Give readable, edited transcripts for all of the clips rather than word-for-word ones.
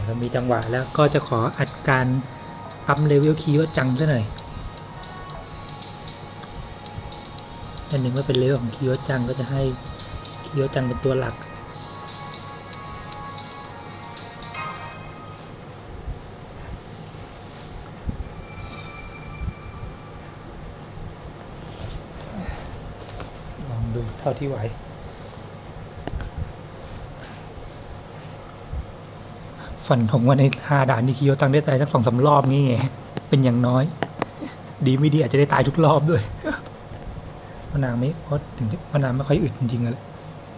เรามีจังหวะแล้วก็จะขออัดการปั๊มเลเวลคิโยจังซะหน่อยอันหนึ่งว่าเป็นเลเวลของคิโยจังก็จะให้คิโยจังเป็นตัวหลักลองดูเท่าที่ไหวฝันของวันใน5 ด่านนี่คิโยจังได้ตายทั้ง2-3 รอบนี่ไงเป็นอย่างน้อยดีไม่ดีอาจจะได้ตายทุกรอบด้วยพนางไม่เพราะถึงพนางไม่ค่อยอึดจริงๆเลย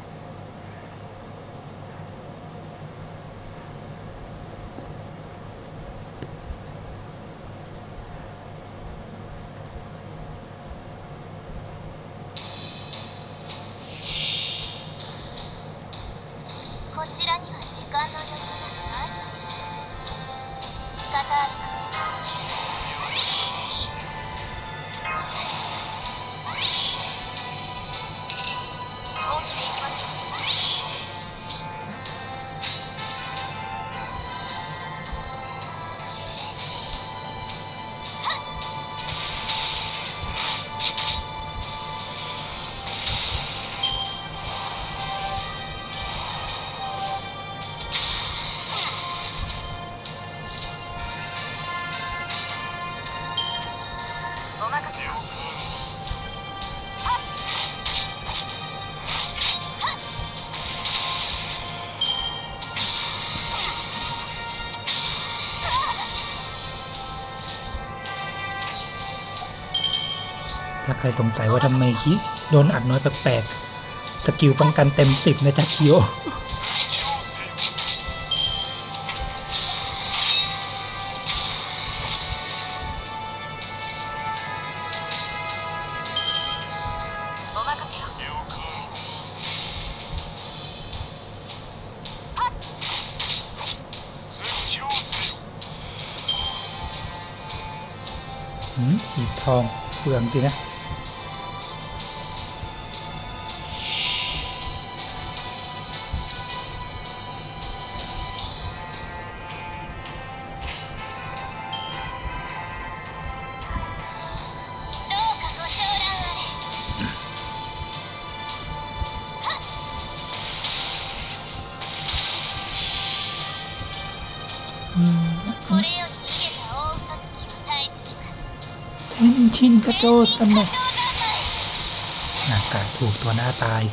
ถ้าใครสงสัยว่าทำไมคิโดนอัดน้อยแปลกๆสกิลป้องกันเต็ม10นะจ๊ะคิโยหีบทองเปลืองสินะชินกระโจสมะอากาศถูกตัวหน้าตาย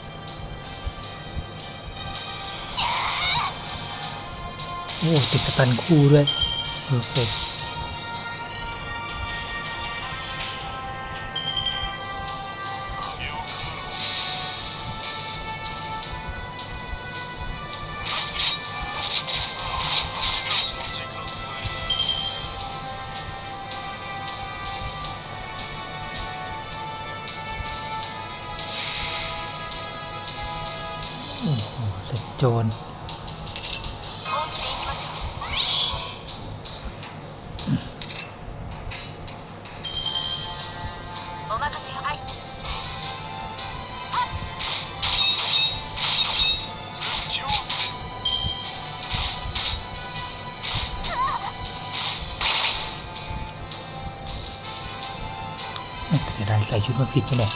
โอ้ติดสตันคู่ด้วยเพอร์เฟกต์โอ้โหเสร็จโจรเสียดายใส่ชุดมาผิดไปหน่อย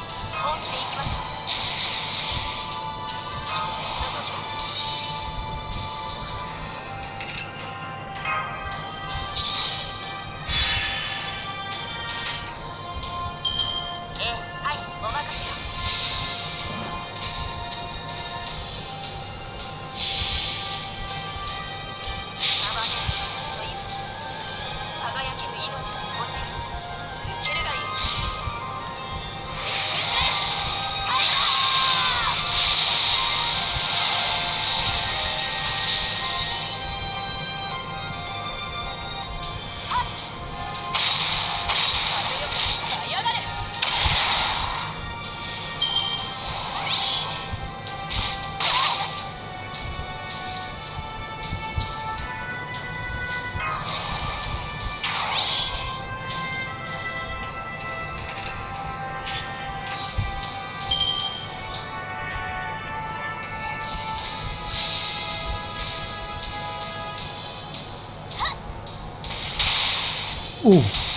อู้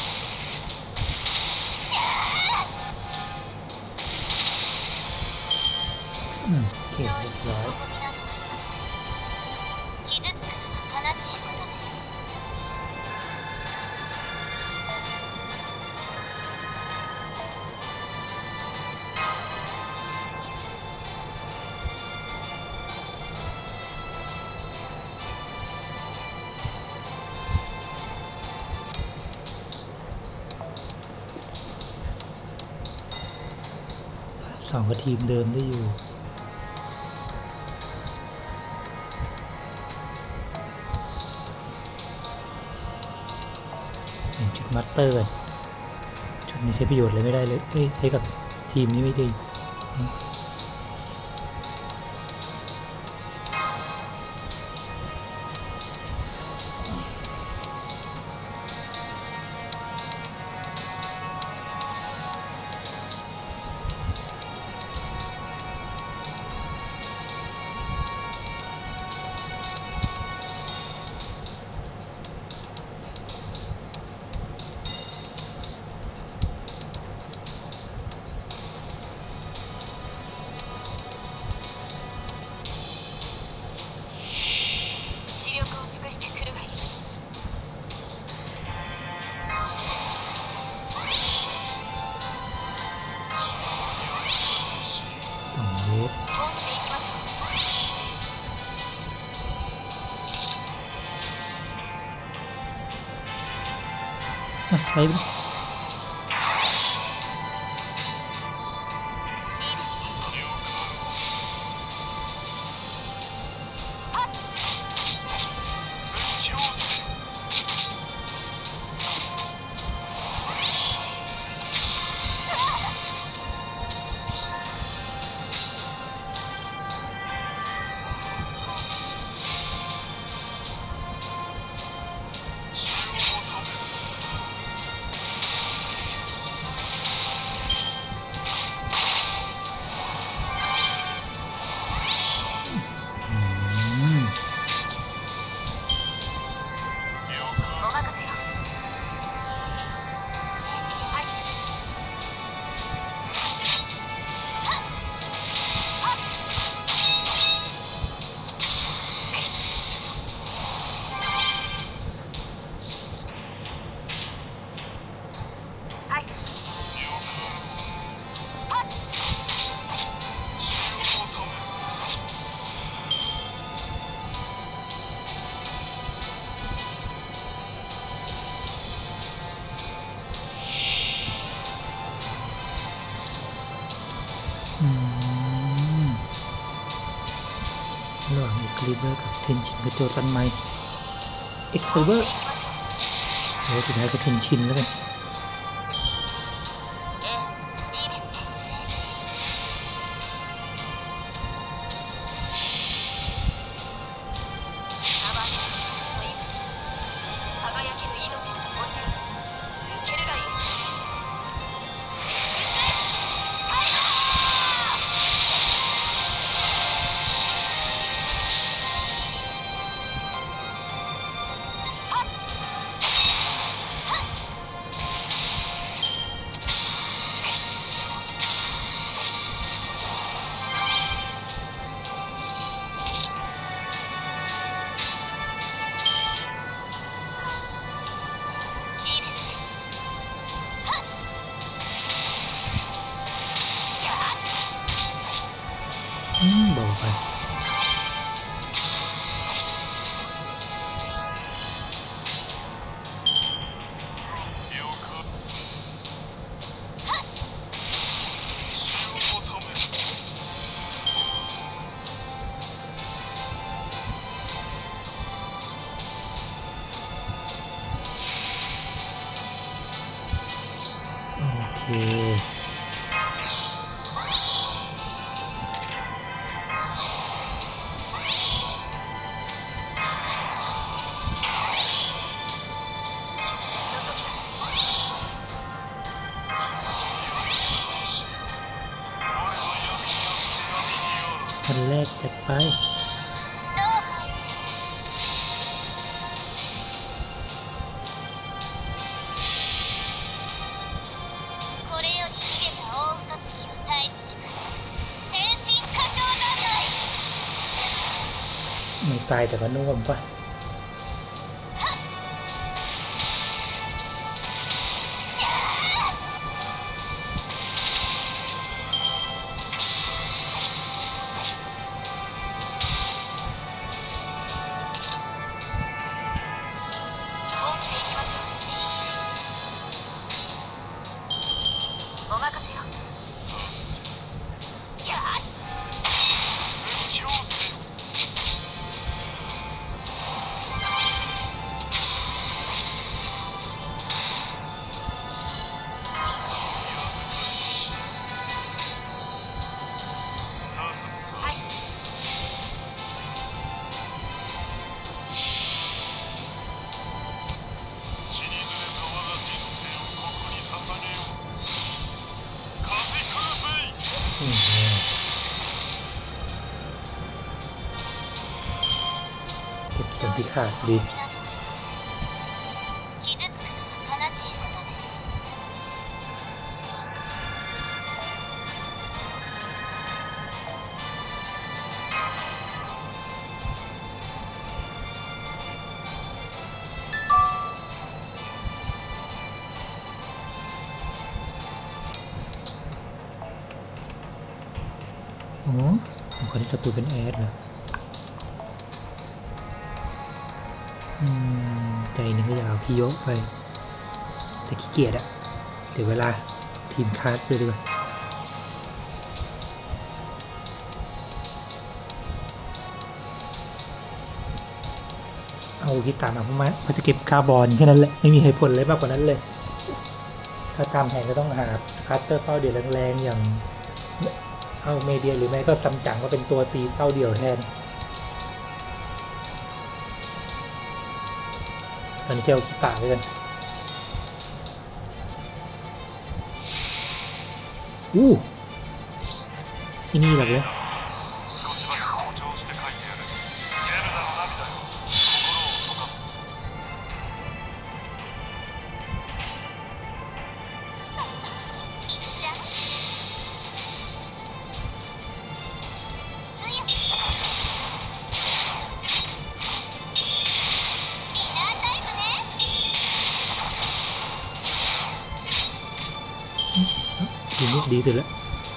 โอเคเรียบร้อยสองกับทีมเดิมได้อยู่จุดมาสเตอร์จุดนี้ใช้ประโยชน์เลยไม่ได้เลยใช้กับทีมนี้ไม่ดีใช้ระหว่างอีกลิเวอร์กับเทนชินกับโจซันไมเอ็กซ์เวอร์สุดท้ายก็เทนชินแล้วกันบอกไปโอเคขั้นแรกจัดไปไม่ตายแต่ก็น่วมปะเป็นส่วนที่ขาดดีอ๋อผมคนที่ตะปูเป็นแอดเหรอใจนึงก็อยากเอาพี่ยกไปแต่ขี้เกียจอะเสียเวลาทีมคาสไปดีกว่าเอาที่ตามมาเพราะจะเก็บคาร์บอนแค่นั้นแหละไม่มีเหตุผลเลยมากกว่านั้นเลยถ้าตามแผนก็ต้องหาคัสเตอร์เป้าเดี่ยวแรงๆอย่างเอาเมเดียหรือไม่ก็ซัมจั๋งก็เป็นตัวตีเป้าเดี่ยวแทนตอนนี้เอากีตาร์ไปกันที่นี่แบบนี้ทีนี้ดีสุดแล้ว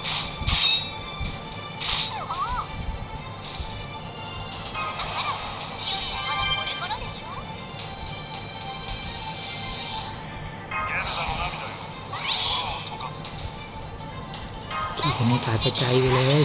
ที่ผมสายใจไปเลย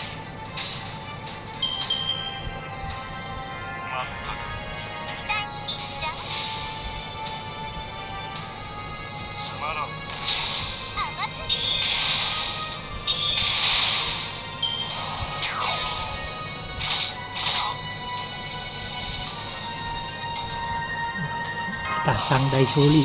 ตัดซังไดโชริ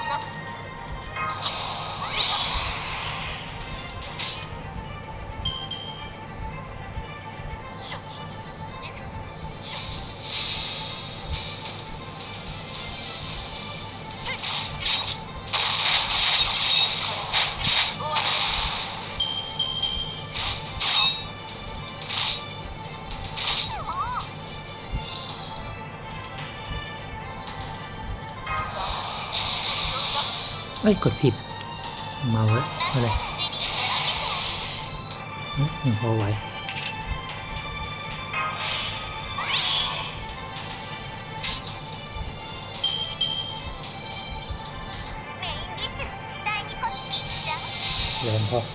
ไม่กดผิดมาไว้อะไรยังพอไหวแรงพอ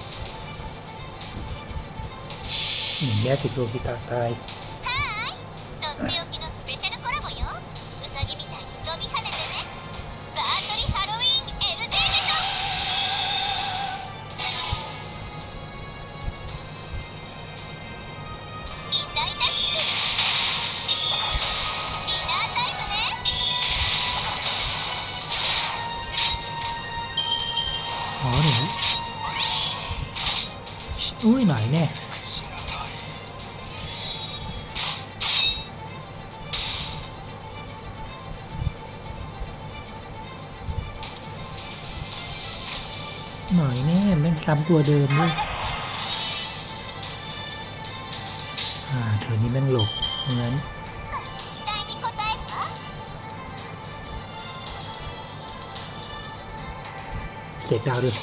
แย่สิโรคิตาตายอ๋อหนูอุ้ยหน่อยแน่หน่อยแน่แม่งซ้ำตัวเดิมด้วยเธอนี่แม่งหลบงั้นเสกดาวด้วย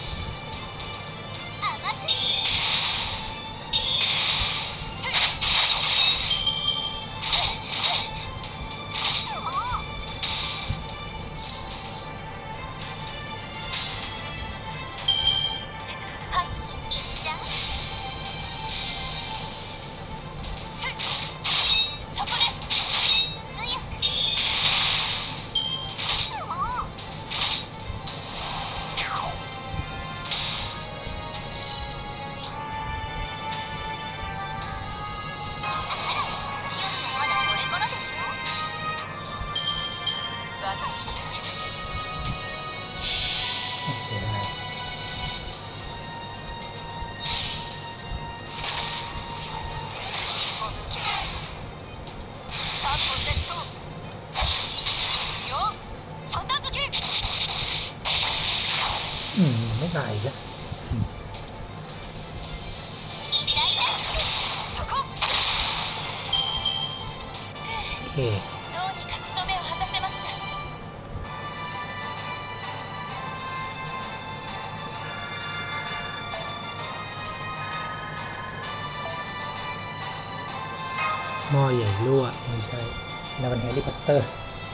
ไม่ตายอีกแล้วโอเคหม้อใหญ่รั่วไม่ใช่นั่นมันแฮร์รี่พอตเตอร์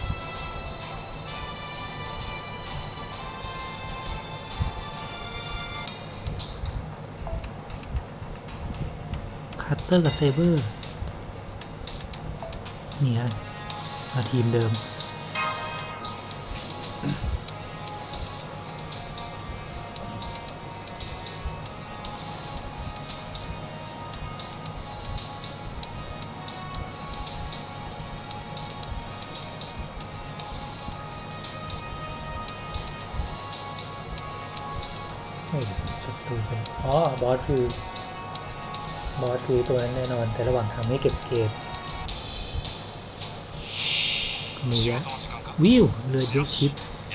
คัตเตอร์กับเซเบอร์เนี่ยมาทีมเดิมศัตรูเป็นบอสคือบอสคือตัวนั้นแน่นอนแต่ระหว่างทำให้เก็บมียะวิวเรือยุชิป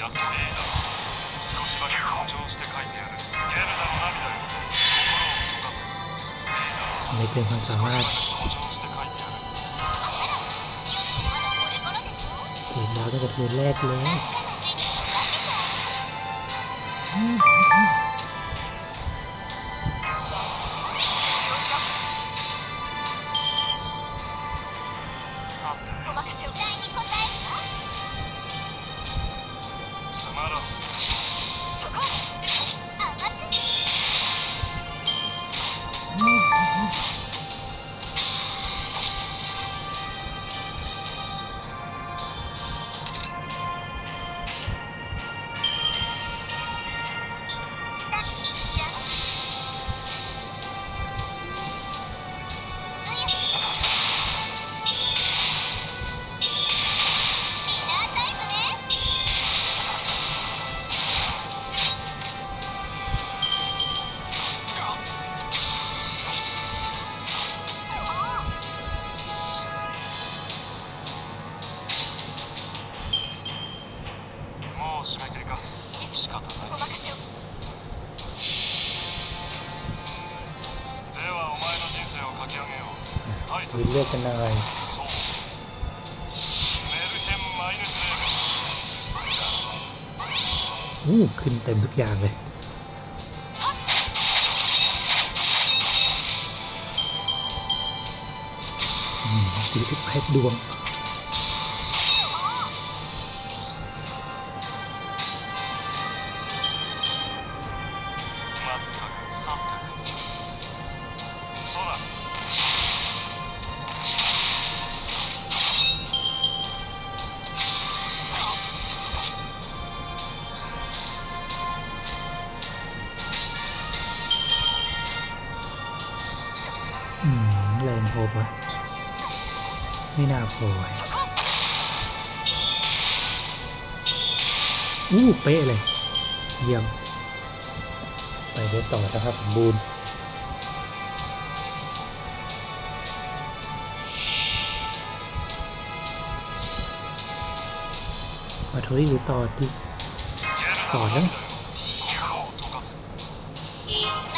ไม่เป็นความสามารถเสร็จแล้วตั้งแต่เดือนแรกเลยวินเลือกกันหน่อยขึ้นเต็มทุกอย่างเลย48 ดวงแรงพอปะไม่น่าพอเป๊ะเลยเยี่ยมไปได้ต่อนะครับสมบูรณ์มาโทรี่หรือต่อดิสอนแล้ว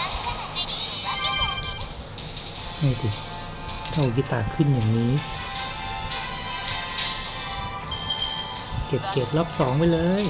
ไม่สิถ้าเอากีตาร์ขึ้นอย่างนี้เก็บเกรดรอบ2ไปเลย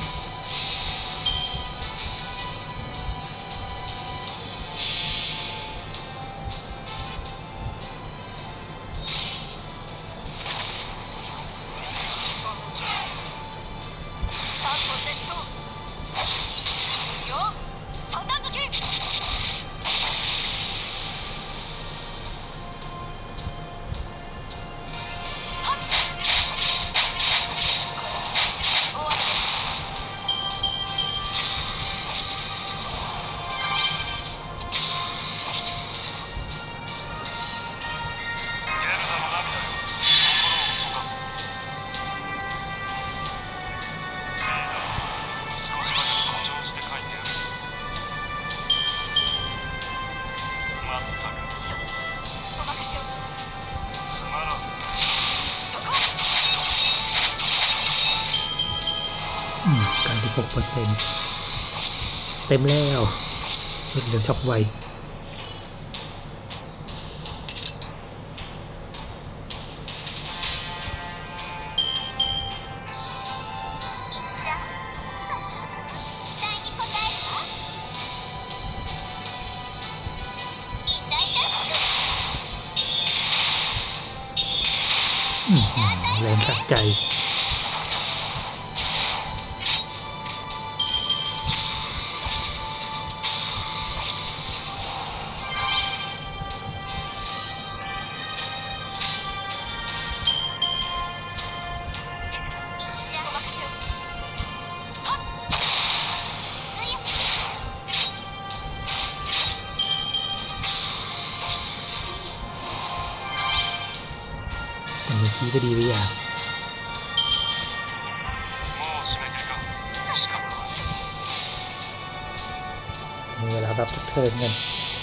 96%เต็มแล้วรวดเร็วช็อกไวแรงสะใจแต่เมื่อกี้ก็ดีไปอย่างมีเวลาแบบเทิร์นกัน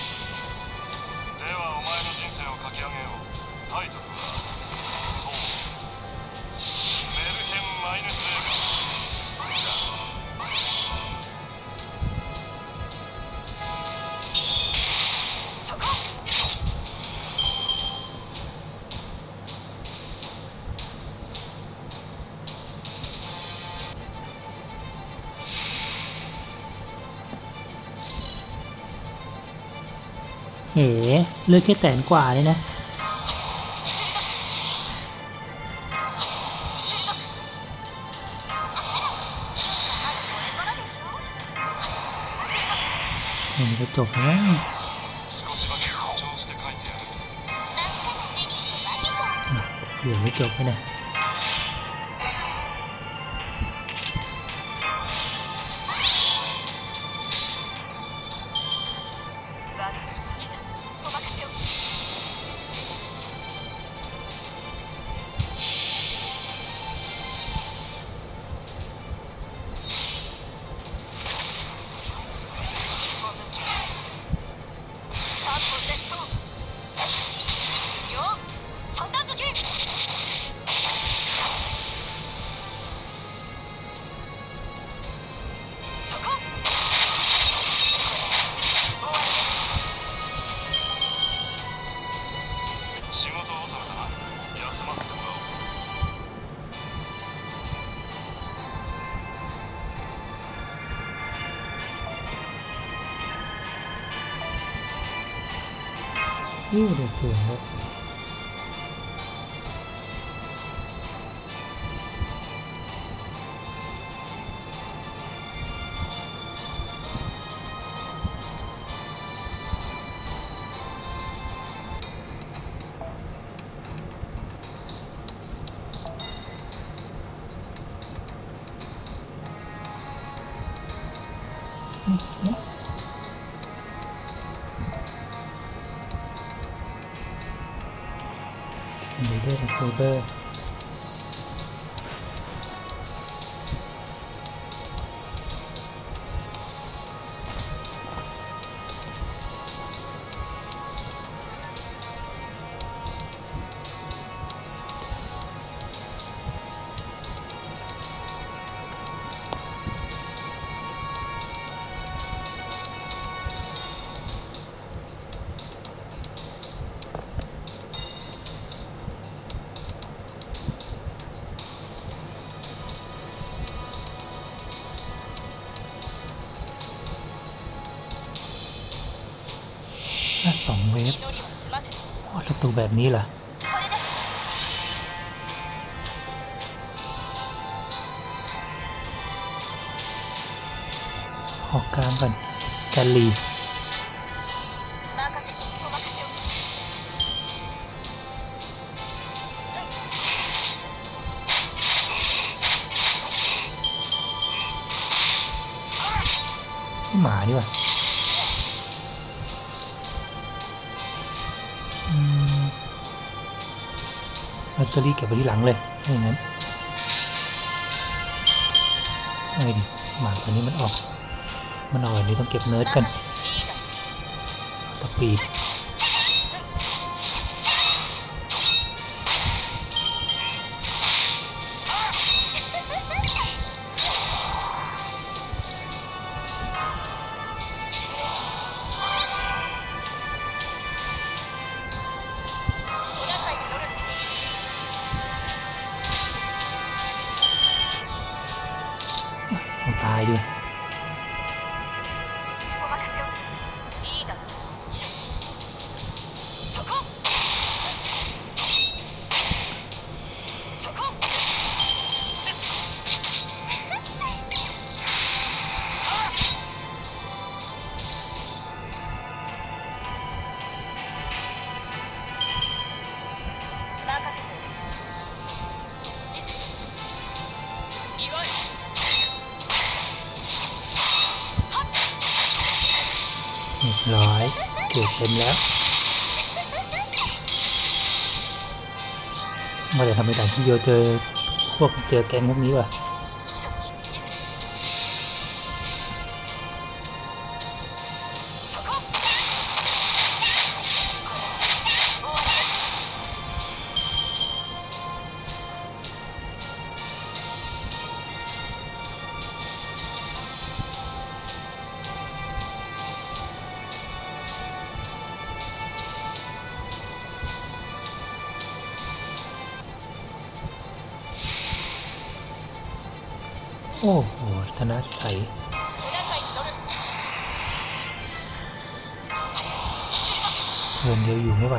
เอ๋เลือกแค่100,000 กว่าเลยนะนี่ก็จบแล้วเหลือไม่จบเลยนะเดี๋ยวเสียงรถมีเดอร์เซเบอร์ 2 เวฟศัตรูแบบนี้เหรอออกกลางก่อนแกลลีหมาดีกว่าอัลเซอรี่เก็บไว้ที่หลังเลยไม่อย่างนั้นไอ้ดิหมาตัวนี้มันออกอย่างนี้ต้องเก็บเนิร์ดกันสปีดตายด้วยเรียบร้อยเก็บเต็มแล้วเมื่อไหร่ทำไมด่านที่โยเจอแก๊งพวกนี้วะโอ้โหธนใสเดินเดียวอยู่ไม่ป่ะ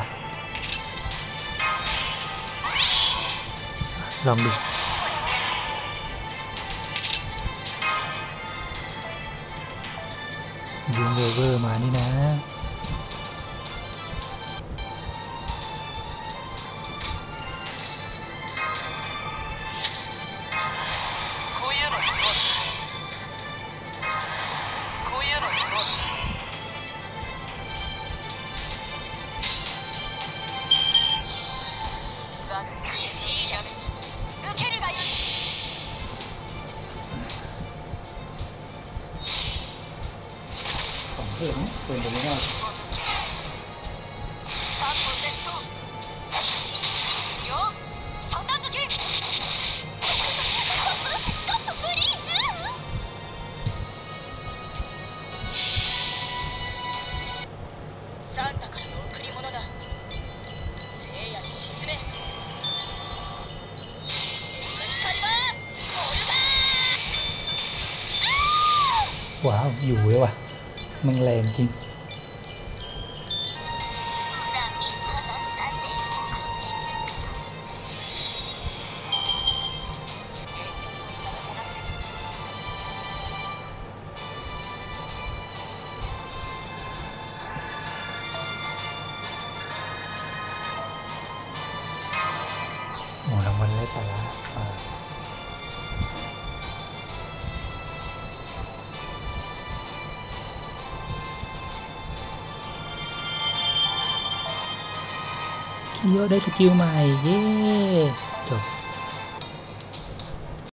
ลองดูยืมเวอร์มานี่นะเพิ่มไปไม่ได้ว้าวอยู่เลยว่ะมันแรงจริงโอ้รางวัลไร้สาระคิโยได้สกิลใหม่เย้